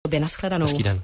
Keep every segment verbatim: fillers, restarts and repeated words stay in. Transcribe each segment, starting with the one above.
Naschledanou. Hezký den.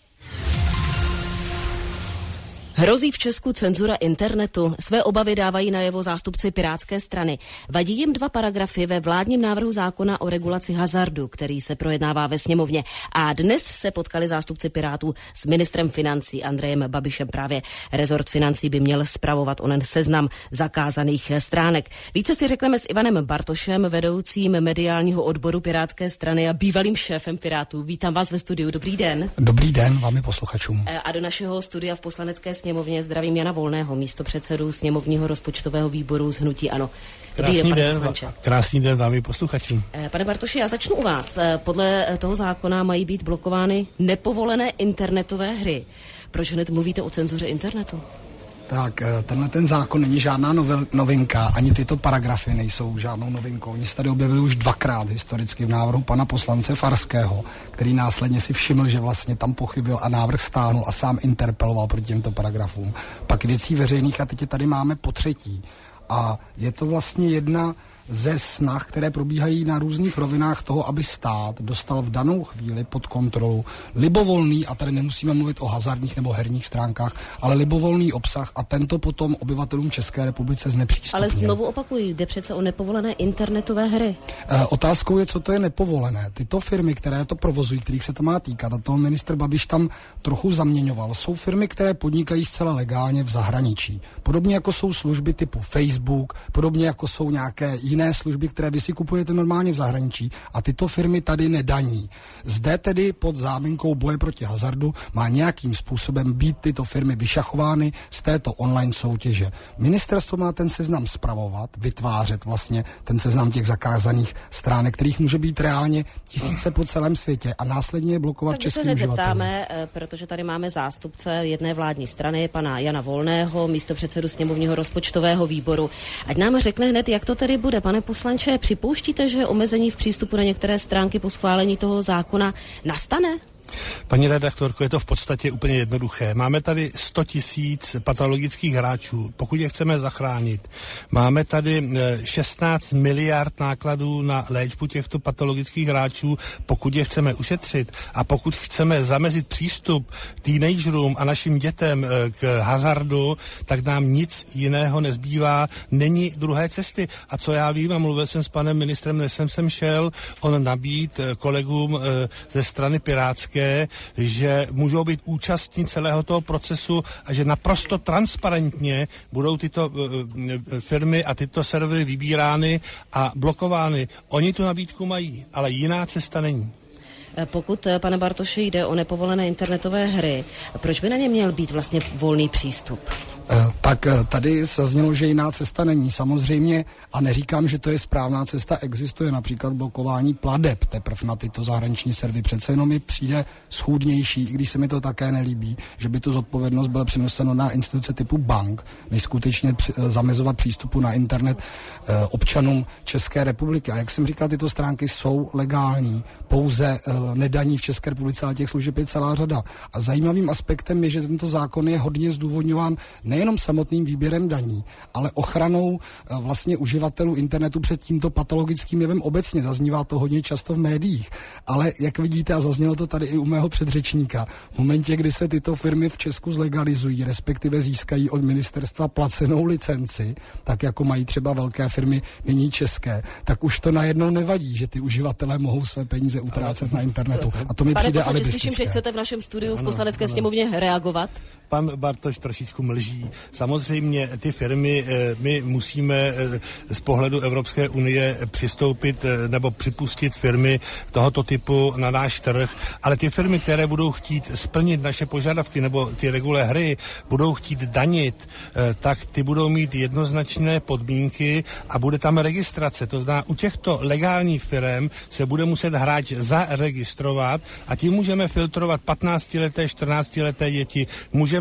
Hrozí v Česku cenzura internetu? Své obavy dávají najevo zástupci Pirátské strany. Vadí jim dva paragrafy ve vládním návrhu zákona o regulaci hazardu, který se projednává ve sněmovně. A dnes se potkali zástupci Pirátů s ministrem financí Andrejem Babišem. Právě rezort financí by měl spravovat onen seznam zakázaných stránek. Více si řekneme s Ivanem Bartošem, vedoucím mediálního odboru Pirátské strany a bývalým šéfem Pirátů. Vítám vás ve studiu. Dobrý den. Dobrý den vám i posluchačům. A do našeho studia v Poslanecké sněmovně zdravím Jana Volného, místopředsedu sněmovního rozpočtového výboru z hnutí ANO. Dobrý Krásný den, den, krásný den vám i posluchačům. Pane Bartoši, já začnu u vás. Podle toho zákona mají být blokovány nepovolené internetové hry. Proč hned mluvíte o cenzuře internetu? Tak, tenhle ten zákon není žádná novel, novinka, ani tyto paragrafy nejsou žádnou novinkou. Oni se tady objevili už dvakrát historicky v návrhu pana poslance Farského, který následně si všiml, že vlastně tam pochybil a návrh stáhnul a sám interpeloval proti těmto paragrafům. Pak věcí veřejných a teď je tady máme po třetí. A je to vlastně jedna ze snah, které probíhají na různých rovinách toho, aby stát dostal v danou chvíli pod kontrolu libovolný, a tady nemusíme mluvit o hazardních nebo herních stránkách, ale libovolný obsah a tento potom obyvatelům České republice znepřístupnil. Ale znovu opakuju, jde přece o nepovolené internetové hry. E, otázkou je, co to je nepovolené. Tyto firmy, které to provozují, kterých se to má týkat, a toho ministr Babiš tam trochu zaměňoval, jsou firmy, které podnikají zcela legálně v zahraničí. Podobně jako jsou služby typu Facebook, podobně jako jsou nějaké jiné služby, které vy si kupujete normálně v zahraničí a tyto firmy tady nedaní. Zde tedy pod záminkou boje proti hazardu má nějakým způsobem být tyto firmy vyšachovány z této online soutěže. Ministerstvo má ten seznam spravovat, vytvářet vlastně ten seznam těch zakázaných stránek, kterých může být reálně tisíce po celém světě a následně je blokovat českým uživatelům. Tak se zeptáme, protože tady máme zástupce jedné vládní strany, pana Jana Volného, místopředsedu sněmovního rozpočtového výboru. Ať nám řekne hned, jak to tedy bude. Pane poslanče, připouštíte, že omezení v přístupu na některé stránky po schválení toho zákona nastane? Paní redaktorko, je to v podstatě úplně jednoduché. Máme tady sto tisíc patologických hráčů, pokud je chceme zachránit. Máme tady šestnáct miliard nákladů na léčbu těchto patologických hráčů, pokud je chceme ušetřit. A pokud chceme zamezit přístup teenagerům a našim dětem k hazardu, tak nám nic jiného nezbývá. Není druhé cesty. A co já vím, a mluvil jsem s panem ministrem, než jsem sem šel, on nabít kolegům ze strany pirátské, že můžou být účastní celého toho procesu a že naprosto transparentně budou tyto uh, firmy a tyto servery vybírány a blokovány. Oni tu nabídku mají, ale jiná cesta není. Pokud, pane Bartoši, jde o nepovolené internetové hry, proč by na ně měl být vlastně volný přístup? Tak tady zaznělo, že jiná cesta není. Samozřejmě, a neříkám, že to je správná cesta, existuje například blokování plateb teprve na tyto zahraniční servery. Přece jenom mi přijde schůdnější, i když se mi to také nelíbí, že by tu zodpovědnost byla přenesena na instituce typu bank, než skutečně při, zamezovat přístupu na internet eh, občanům České republiky. A jak jsem říkal, tyto stránky jsou legální, pouze eh, nedaní v České republice, ale těch služeb je celá řada. A zajímavým aspektem je, že tento zákon je hodně zdůvodňován nejenom samotným výběrem daní, ale ochranou e, vlastně uživatelů internetu před tímto patologickým jevem obecně. Zaznívá to hodně často v médiích, ale jak vidíte, a zaznělo to tady i u mého předřečníka, v momentě, kdy se tyto firmy v Česku zlegalizují, respektive získají od ministerstva placenou licenci, tak jako mají třeba velké firmy nyní české, tak už to najednou nevadí, že ty uživatelé mohou své peníze utrácet na internetu. A to mi Pane přijde poslanče, alibistické. slyším, že chcete v našem studiu v Poslanecké sněmovně reagovat. Pan Bartoš trošičku mlží. Samozřejmě ty firmy, my musíme z pohledu Evropské unie přistoupit nebo připustit firmy tohoto typu na náš trh, ale ty firmy, které budou chtít splnit naše požadavky nebo ty regulé hry, budou chtít danit, tak ty budou mít jednoznačné podmínky a bude tam registrace. To znamená, u těchto legálních firm se bude muset hráč zaregistrovat a tím můžeme filtrovat patnáctileté, čtrnáctileté děti, můžeme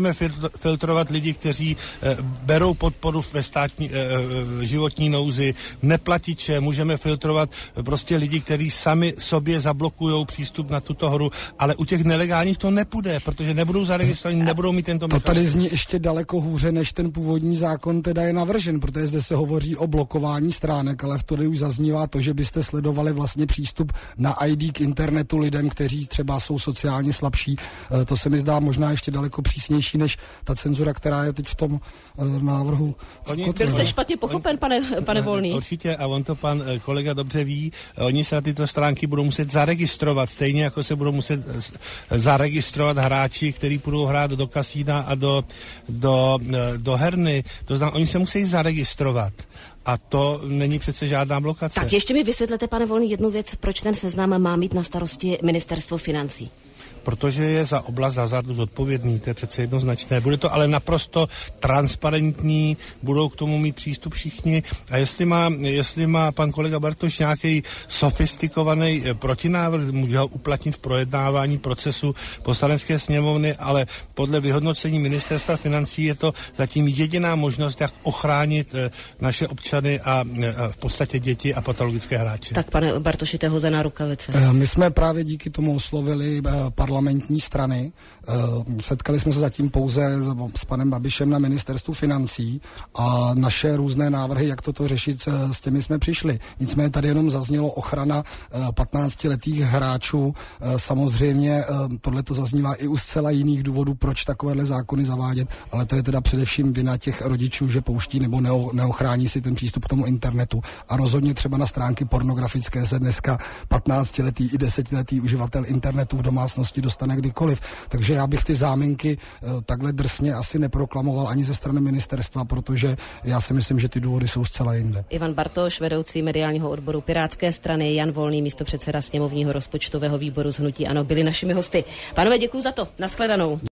můžeme filtrovat lidi, kteří e, berou podporu ve státní e, e, životní nouzi, neplatiče, můžeme filtrovat prostě lidi, kteří sami sobě zablokují přístup na tuto hru, ale u těch nelegálních to nepůjde, protože nebudou zaregistrovaní, nebudou mít tento mechanismus. To tady zní ještě daleko hůře, než ten původní zákon teda je navržen, protože zde se hovoří o blokování stránek, ale v tady už zaznívá to, že byste sledovali vlastně přístup na í dé k internetu lidem, kteří třeba jsou sociálně slabší. To se mi zdá možná ještě daleko přísnější, než ta cenzura, která je teď v tom návrhu. Byl jste špatně pochopen, pane, pane Volný? Určitě, a on to pan kolega dobře ví. Oni se na tyto stránky budou muset zaregistrovat, stejně jako se budou muset zaregistrovat hráči, kteří budou hrát do kasína a do, do, do herny. To znamená, oni se musí zaregistrovat. A to není přece žádná blokace. Tak ještě mi vysvětlete, pane Volný, jednu věc, proč ten seznam má mít na starosti Ministerstvo financí. Protože je za oblast hazardu zodpovědný, to je přece jednoznačné. Bude to ale naprosto transparentní, budou k tomu mít přístup všichni. A jestli má, jestli má pan kolega Bartoš nějaký sofistikovaný protinávrh, může ho uplatnit v projednávání procesu Poslanecké sněmovny, ale podle vyhodnocení Ministerstva financí je to zatím jediná možnost, jak ochránit naše občany a, a v podstatě děti a patologické hráče. Tak, pane Bartoši, to je hozená rukavice. My jsme právě díky tomu oslovili parlamentní strany. Setkali jsme se zatím pouze s panem Babišem na Ministerstvu financí a naše různé návrhy, jak toto řešit, s těmi jsme přišli. Nicméně tady jenom zaznělo ochrana patnáctiletých hráčů. Samozřejmě tohle to zaznívá i u zcela jiných důvodů, proč takovéhle zákony zavádět, ale to je teda především vina těch rodičů, že pouští nebo neochrání si ten přístup k tomu internetu. A rozhodně třeba na stránky pornografické se dneska patnáctiletý i desetiletý uživatel internetu v domácnosti dostane kdykoliv. Takže já bych ty záminky uh, takhle drsně asi neproklamoval ani ze strany ministerstva, protože já si myslím, že ty důvody jsou zcela jinde. Ivan Bartoš, vedoucí mediálního odboru Pirátské strany, Jan Volný, místopředseda sněmovního rozpočtového výboru z hnutí ANO, byli našimi hosty. Pánové, děkuji za to. Nashledanou.